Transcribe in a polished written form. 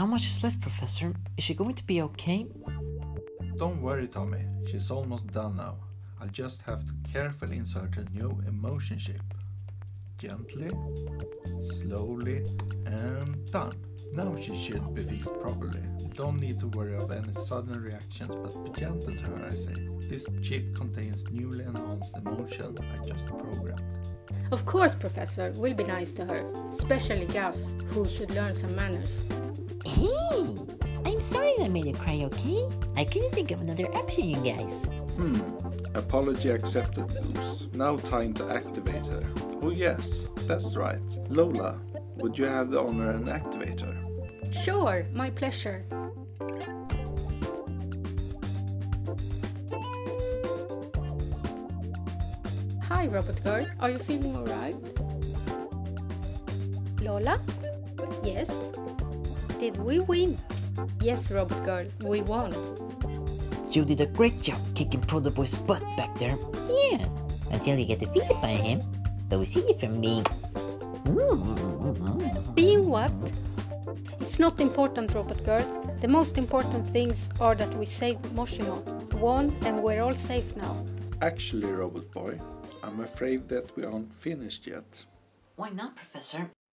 How much is left, Professor? Is she going to be okay? Don't worry, Tommy. She's almost done now. I'll just have to carefully insert a new emotion chip. Gently, slowly, and done. Now she should be fixed properly. You don't need to worry of any sudden reactions, but be gentle to her, I say. This chip contains newly enhanced emotion I just programmed. Of course, Professor, we'll be nice to her, especially Gus, who should learn some manners. Hey! I'm sorry I made her cry, okay? I couldn't think of another option, you guys. Apology accepted, Goose. Now time to activate her. Oh yes, that's right. Lola, would you have the honor and activate her? Sure, my pleasure. Hi, Robot Girl. Are you feeling alright? Lola? Yes? Did we win? Yes, Robot Girl, we won. You did a great job kicking Protoboy's butt back there. Yeah, until you get defeated by him. But we see you from being... Being what? It's not important, Robot Girl. The most important things are that we saved Moshimo, won, and we're all safe now. Actually, Robot Boy, I'm afraid that we aren't finished yet. Why not, Professor?